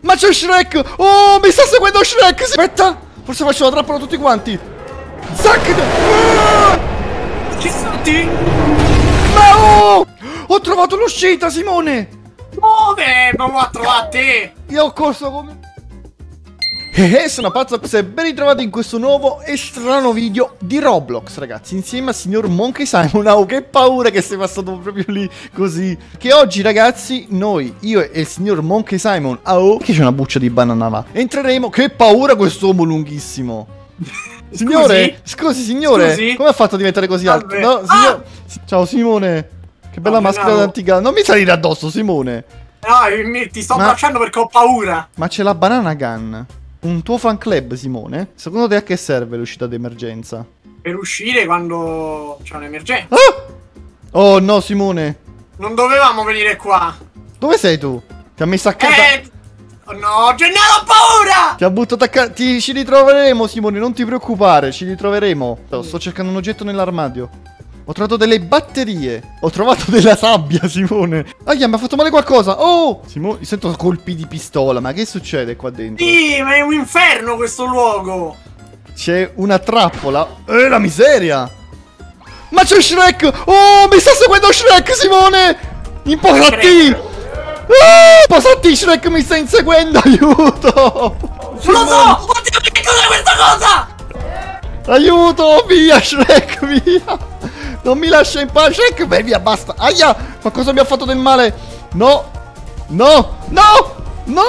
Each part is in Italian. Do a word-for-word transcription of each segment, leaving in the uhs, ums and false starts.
Ma c'è Shrek! Oh, mi sta seguendo Shrek! Aspetta! Forse faccio la trappola tutti quanti! Zack! Ah! Ci salti? Ma oh! Ho trovato l'uscita, Simone! Dove? Ma va a trovare te! Io ho corso come... E eh, sono Pazzox e ben ritrovati in questo nuovo e strano video di Roblox, ragazzi, insieme al signor Monkey Simon. Oh, che paura che sei passato proprio lì così. Che oggi, ragazzi, noi, io e il signor Monkey Simon, oh, che c'è una buccia di banana là, entreremo. Che paura quest'uomo lunghissimo. Signore, scusi, scusi signore, scusi? Come ha fatto a diventare così alto? No, signor... ah! Ciao Simone. Che bella no, maschera d'antica. Non mi salire addosso, Simone. No, ti sto Ma... baciando perché ho paura. Ma c'è la banana gun. Un tuo fan club, Simone? Secondo te a che serve l'uscita d'emergenza? Per uscire quando c'è un'emergenza. Ah! Oh no, Simone. Non dovevamo venire qua. Dove sei tu? Ti ha messo a casa? Eh... Oh no, Gennaro, ho paura! Ti ha buttato a casa. Ti... Ci ritroveremo, Simone, non ti preoccupare, ci ritroveremo. Sto cercando un oggetto nell'armadio. Ho trovato delle batterie. Ho trovato della sabbia, Simone. Aia, mi ha fatto male qualcosa. Oh! Simone, sento colpi di pistola. Ma che succede qua dentro? Sì, ma è un inferno questo luogo. C'è una trappola. Eh, la miseria. Ma c'è Shrek. Oh, mi sta seguendo Shrek, Simone. Imposati. Oh, imposati, Shrek mi sta inseguendo. Aiuto. Non lo so. Oddio, che cos'è questa cosa? Aiuto, via, Shrek, via. Non mi lascia in pace, Shrek, beh, via, basta. Aia, qualcosa mi ha fatto del male. No, no, no, no.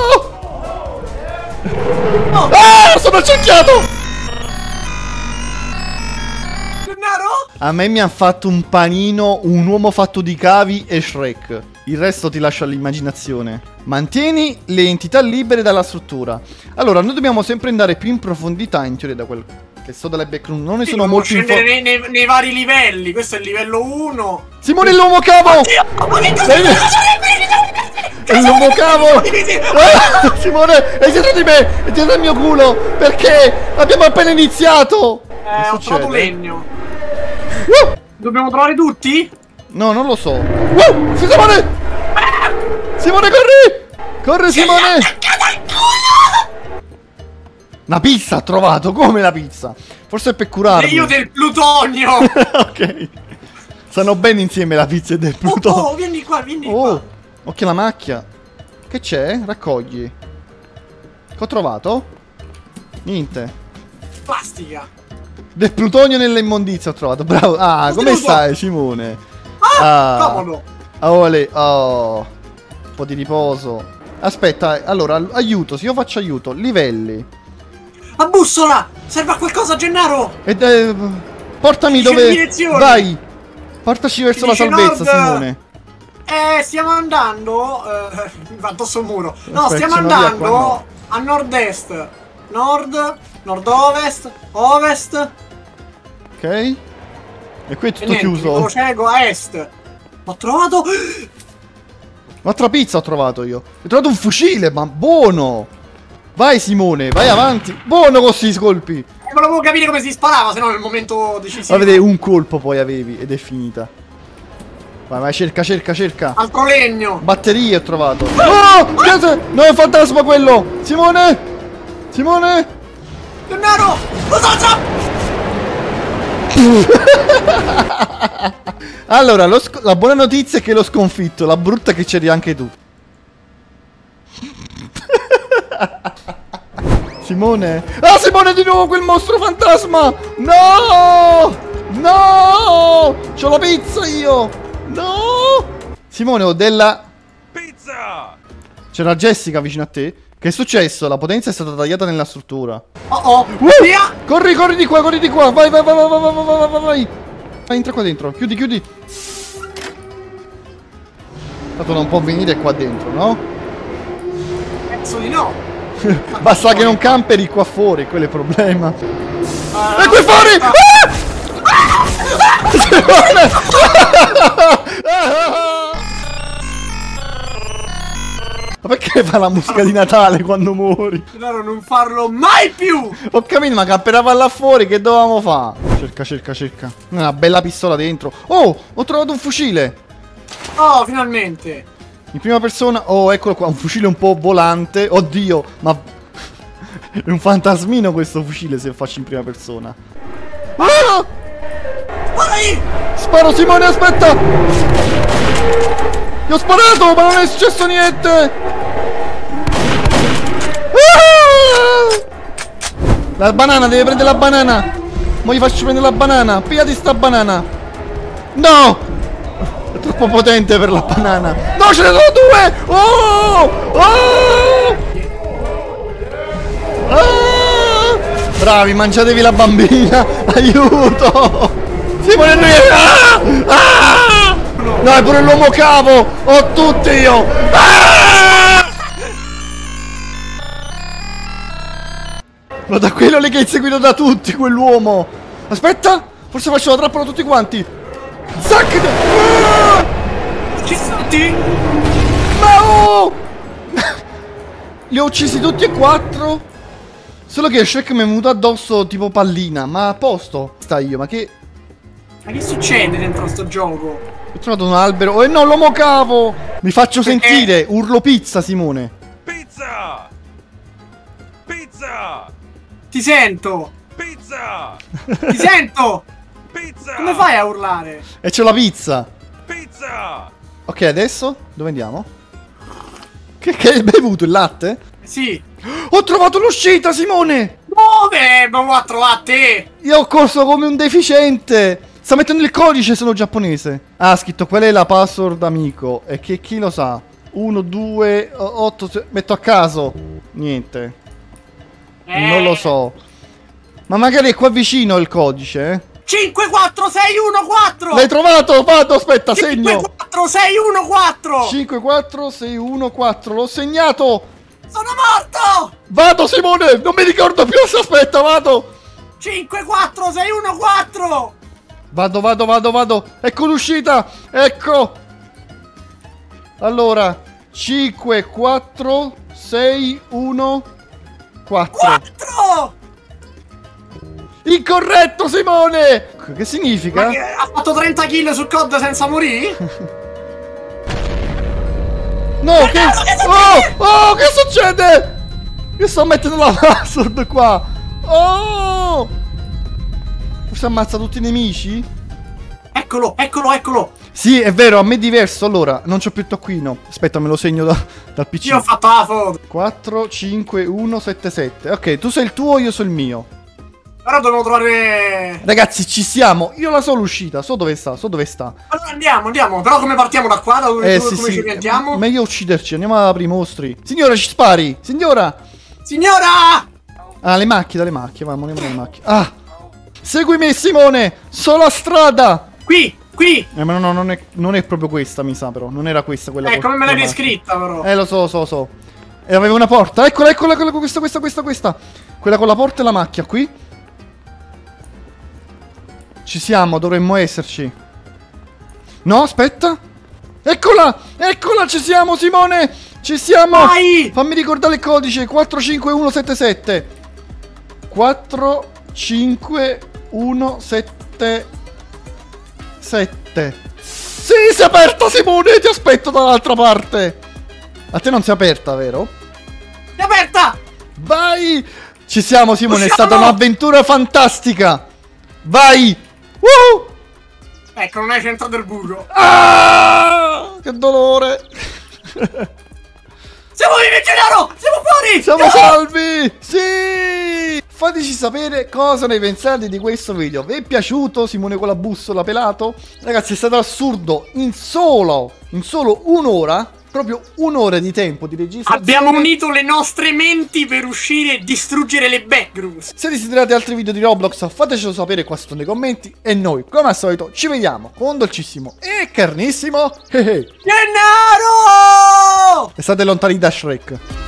Oh. Ah, sono accerchiato. Gennaro? A me mi hanno fatto un panino, un uomo fatto di cavi e Shrek. Il resto ti lascio all'immaginazione. Mantieni le entità libere dalla struttura. Allora, noi dobbiamo sempre andare più in profondità, in teoria, da quel... che so dalle backroom, non ne sì, sono molto in nei, nei, nei vari livelli. Questo è il livello uno. Simone, l'uomo cavo! Oddio, ma che cosa è l'uomo cavo! Ah, Simone, è dietro di me! È dietro il mio culo! Perché abbiamo appena iniziato! Eh, ho trovato legno. Uh! Dobbiamo trovare tutti? No, non lo so. Uh! Simone! Ah! Simone, corri! Corri, Simone! Una pizza ha trovato, come la pizza? Forse è per curarmi. E io del plutonio. Ok. Stanno bene insieme la pizza e del plutonio. Oh, oh, vieni qua, vieni oh, qua. Occhio alla macchia. Che c'è? Raccogli. Che ho trovato? Niente. Plastica. Del plutonio nell'immondizia ho trovato. Bravo. Ah, come Tutto. stai, Simone? Ah, ah. Comodo. Oh, le... oh. Un po' di riposo. Aspetta, allora, aiuto. Se io faccio aiuto, livelli. A bussola! Serve a qualcosa, Gennaro! E eh, portami dice dove... Vai! Portaci verso la salvezza, nord... Simone. Eh, stiamo andando... Eh, mi va addosso un muro. No, Aspetta, stiamo andando qua, no. a nord-est. Nord, nord-ovest, ovest. Ok. E qui è tutto niente, chiuso. Cieco a est. Ho trovato... Un'altra pizza ho trovato io. Ho trovato un fucile, ma buono! Vai Simone, vai avanti. Buono con questi colpi. Eh, volevo capire come si sparava, se no nel momento decisivo. Ma vedete, un colpo poi avevi ed è finita. Vai, vai, cerca, cerca, cerca. Altro legno. Batterie ho trovato. Oh! Che no, è un fantasma quello. Simone! Simone! Gennaro! Lo so, allora, lo la buona notizia è che l'ho sconfitto. La brutta è che c'eri anche tu. Simone. Ah, Simone, di nuovo quel mostro fantasma. No! No! C'ho la pizza io. No! Simone, ho della pizza. C'era Jessica vicino a te. Che è successo? La potenza è stata tagliata nella struttura. Oh oh. Uh! Via! Corri, corri di qua, corri di qua. Vai, vai, vai, vai, vai, vai, vai, vai, vai. Vai, entra qua dentro. Chiudi, chiudi. Tanto non può venire qua dentro, no? Penso di no. Basta che non camperi qua fuori, quello è il problema. Uh, e qui fuori! Ah! Ah! Ma perché fa la musica di Natale quando muori? No, non farlo mai più! Ho capito, ma camperava là fuori, che dovevamo fare? Cerca, cerca, cerca. Una bella pistola dentro. Oh, ho trovato un fucile. Oh, finalmente. In prima persona. Oh, eccolo qua, un fucile un po' volante. Oddio, ma è un fantasmino questo fucile se lo faccio in prima persona. Ah! Vai! Sparo, Simone, aspetta! Gli ho sparato, ma non è successo niente! Ah! La banana, deve prendere la banana! Mo gli faccio prendere la banana! Pigliati sta banana! No! È troppo potente per la banana! No, ce ne sono due! Oh! Oh! Ah! Bravi, mangiatevi la bambina! Aiuto! Simone, lui è... Ah! Ah! No, è pure l'uomo cavo! Ho tutti io! Ah! Ma da quello lì che è inseguito da tutti, quell'uomo! Aspetta! Forse faccio la trappola tutti quanti! Zac! Ah! Ci senti? Ma oh! Li ho uccisi tutti e quattro! Solo che Shrek mi è venuto addosso tipo pallina, ma a posto sta io, ma che... Ma che succede dentro sto gioco? Ho trovato un albero. E no, l'uomo cavo! Mi faccio Perché? sentire, urlo pizza, Simone. Pizza! Pizza! Ti sento! Pizza! Ti sento! Pizza! Come fai a urlare? E c'ho la pizza. Pizza! Ok, adesso? Dove andiamo? Che, che hai bevuto, il latte? Sì. Ho trovato l'uscita, Simone! Dove? Ma va a trovare te! Io ho corso come un deficiente! Sta mettendo il codice, sono giapponese. Ah, ha scritto qual è la password amico. E che chi lo sa? uno, due, otto, metto a caso. Niente. Eh. Non lo so. Ma magari è qua vicino il codice, eh? cinque quattro sei uno quattro! L'hai trovato? Vado, aspetta, segno. cinque quattro sei uno quattro! cinque quattro sei uno quattro, l'ho segnato. Sono morto! Vado, Simone, non mi ricordo più se aspetta, vado. cinque quattro sei uno quattro! Vado, vado, vado, vado. Ecco l'uscita. Ecco. Allora, cinque quattro sei uno quattro. quattro! Incorretto, Simone. Che significa? Ma che ha fatto trenta chili su C O D senza morire? No, che... Oh, oh, che succede? Io sto mettendo la password qua. Oh! Forse ammazza tutti i nemici? Eccolo, eccolo, eccolo! Sì, è vero, a me è diverso. Allora, non c'ho più taccuino. Aspetta, me lo segno da, dal P C. Io ho fatto la foto. quattro, cinque, uno, sette, sette. Ok, tu sei il tuo, io so il mio. Però dobbiamo trovare... Ragazzi, ci siamo. Io la so l'uscita, so dove sta, so dove sta. Allora andiamo, andiamo. Però come partiamo da qua? Da dove, Eh, dove sì, come sì. ci orientiamo? Meglio ucciderci, andiamo ad aprire i mostri. Signora, ci spari. Signora! Signora! Ah, le macchie, dalle macchie, vamo, andiamo dalle macchie. Ah! Seguimi, Simone! Sono a strada! Qui, qui! Eh, ma no, non è, non è proprio questa, mi sa, però. Non era questa quella. Eh, con- come me l'hai con la macchia. descritta, però. Eh, lo so, so, so. E aveva una porta. Eccola, eccola, eccola, questa, questa, questa, questa. Quella con la porta e la macchia, qui. Ci siamo, dovremmo esserci. No, aspetta. Eccola, eccola, ci siamo, Simone. Ci siamo. Vai! Fammi ricordare il codice. quattro cinque uno sette sette. quattro cinque uno sette sette. Sì, si è aperta, Simone. Ti aspetto dall'altra parte. A te non si è aperta, vero? È aperta! Vai! Ci siamo, Simone, è Usciamo! stata un'avventura fantastica! Vai! Woo! Ecco, non è centro del buco. Ah! Che dolore! Siamo vivi, Gennaro! Siamo fuori! Siamo No! salvi! Sì! Fateci sapere cosa ne pensate di questo video. Vi è piaciuto Simone con la bussola pelato? Ragazzi, è stato assurdo. In solo, in solo un'ora, proprio un'ora di tempo di registrazione, Abbiamo unito le nostre menti per uscire e distruggere le backgrounds. Se desiderate altri video di Roblox, fatecelo sapere qua sotto nei commenti. E noi, come al solito, ci vediamo con un dolcissimo e carnissimo. Gennaro! E state lontani da Shrek.